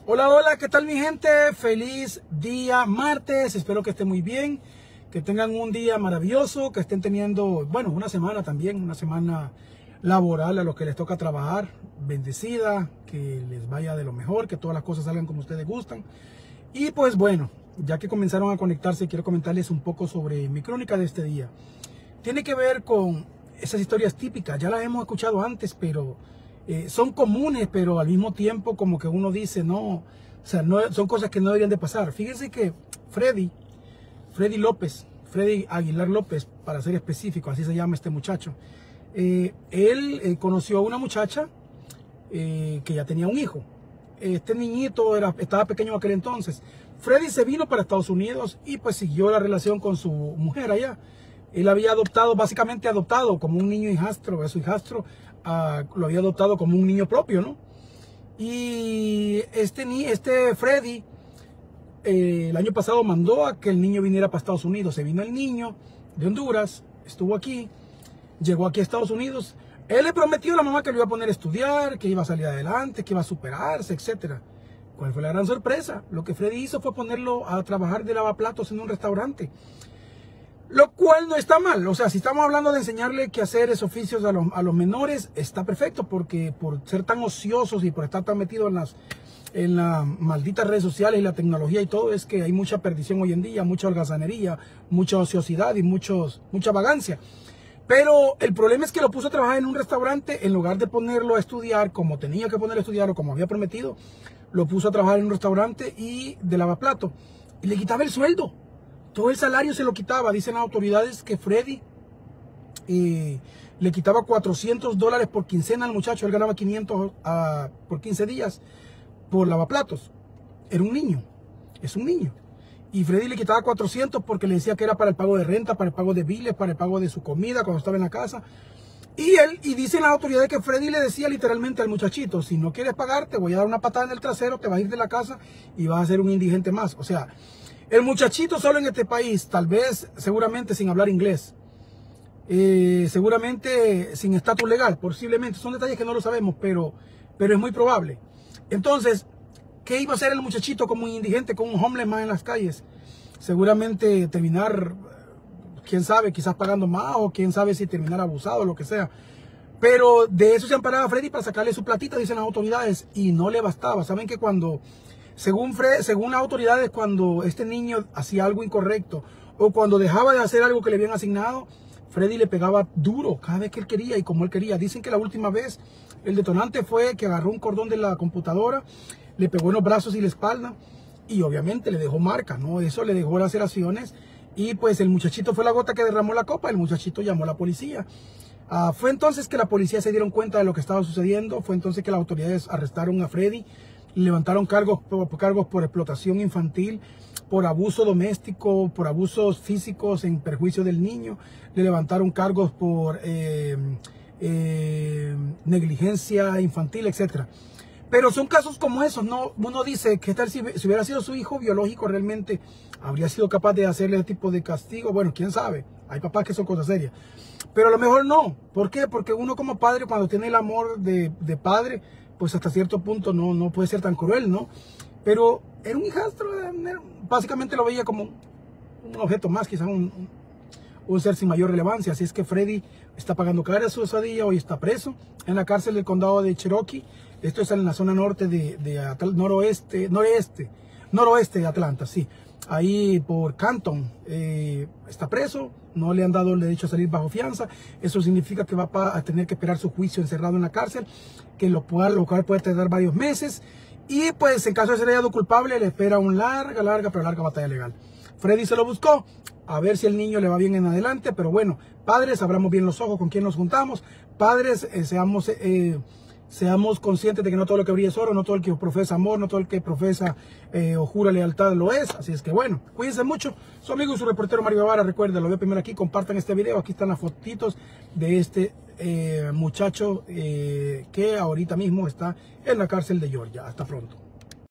Hola, hola, ¿qué tal mi gente? Feliz día martes, espero que estén muy bien, que tengan un día maravilloso, que estén teniendo, bueno, una semana también, una semana laboral a los que les toca trabajar, bendecida, que les vaya de lo mejor, que todas las cosas salgan como ustedes gustan. Y pues bueno, ya que comenzaron a conectarse, quiero comentarles un poco sobre mi crónica de este día. Tiene que ver con esas historias típicas, ya las hemos escuchado antes, pero son comunes, pero al mismo tiempo como que uno dice, no, o sea, no, son cosas que no deberían de pasar. Fíjense que Freddy Aguilar López, para ser específico, así se llama este muchacho, él conoció a una muchacha que ya tenía un hijo. Este niñito estaba pequeño en aquel entonces. Freddy se vino para Estados Unidos y pues siguió la relación con su mujer allá. Él había adoptado, básicamente adoptado como un niño hijastro, a su hijastro lo había adoptado como un niño propio, ¿no? Y este Freddy el año pasado mandó a que el niño viniera para Estados Unidos. Se vino el niño de Honduras, estuvo aquí, llegó aquí a Estados Unidos. Él le prometió a la mamá que lo iba a poner a estudiar, que iba a salir adelante, que iba a superarse, etc. ¿Cuál fue la gran sorpresa? Lo que Freddy hizo fue ponerlo a trabajar de lavaplatos en un restaurante. Lo cual no está mal. O sea, si estamos hablando de enseñarle que hacer esos oficios a los menores, está perfecto, porque por ser tan ociosos y por estar tan metidos en las malditas redes sociales y la tecnología y todo, es que hay mucha perdición hoy en día, mucha holgazanería, mucha ociosidad y mucha vagancia. Pero el problema es que lo puso a trabajar en un restaurante en lugar de ponerlo a estudiar como tenía que ponerlo a estudiar o como había prometido. Lo puso a trabajar en un restaurante y de lavaplato y le quitaba el sueldo. Todo el salario se lo quitaba. Dicen las autoridades que Freddy le quitaba $400 por quincena al muchacho. Él ganaba 500 por 15 días por lavaplatos. Era un niño, es un niño. Y Freddy le quitaba 400 porque le decía que era para el pago de renta, para el pago de biles, para el pago de su comida cuando estaba en la casa. Y dicen las autoridades que Freddy le decía literalmente al muchachito: si no quieres pagar, te voy a dar una patada en el trasero, te vas a ir de la casa y vas a ser un indigente más. O sea, el muchachito solo en este país, tal vez, seguramente sin hablar inglés, seguramente sin estatus legal, posiblemente, son detalles que no lo sabemos, pero es muy probable. Entonces, ¿qué iba a hacer el muchachito como un indigente, como un homeless man en las calles? Seguramente terminar, quién sabe, quizás pagando más, o quién sabe si terminar abusado o lo que sea. Pero de eso se amparaba Freddy para sacarle su platita, dicen las autoridades, y no le bastaba. Saben que según las autoridades, cuando este niño hacía algo incorrecto o cuando dejaba de hacer algo que le habían asignado, Freddy le pegaba duro cada vez que él quería y como él quería. Dicen que la última vez el detonante fue que agarró un cordón de la computadora, le pegó en los brazos y la espalda y obviamente le dejó marcas, ¿no? Eso le dejó laceraciones y pues el muchachito fue la gota que derramó la copa. El muchachito llamó a la policía. Fue entonces que la policía se dieron cuenta de lo que estaba sucediendo. Fue entonces que las autoridades arrestaron a Freddy, levantaron cargos por explotación infantil, por abuso doméstico, por abusos físicos en perjuicio del niño. Le levantaron cargos por negligencia infantil, etc. Pero son casos como esos, ¿no? Uno dice, ¿qué tal si hubiera sido su hijo biológico, realmente habría sido capaz de hacerle ese tipo de castigo? Bueno, quién sabe, hay papás que son cosas serias, pero a lo mejor no. ¿Por qué? Porque uno como padre, cuando tiene el amor de padre, pues hasta cierto punto no puede ser tan cruel, ¿no? Pero era un hijastro, básicamente lo veía como un objeto más, quizás un ser sin mayor relevancia. Así es que Freddy está pagando cara a su osadía. Hoy está preso en la cárcel del condado de Cherokee. Esto es en la zona norte noroeste de Atlanta, sí. Ahí por Canton. Está preso, no le han dado el derecho a salir bajo fianza. Eso significa que va a tener que esperar su juicio encerrado en la cárcel, lo cual puede tardar varios meses. Y pues en caso de ser hallado culpable, le espera una larga batalla legal. Freddy se lo buscó, a ver si el niño le va bien en adelante. Pero bueno, padres, abramos bien los ojos con quién nos juntamos. Padres, seamos conscientes de que no todo lo que brilla es oro, no todo el que profesa amor, no todo el que profesa o jura lealtad lo es. Así es que bueno, cuídense mucho. Su amigo y su reportero Mario Guevara. Recuerden, lo veo primero aquí, compartan este video. Aquí están las fotitos de este muchacho que ahorita mismo está en la cárcel de Georgia. Hasta pronto.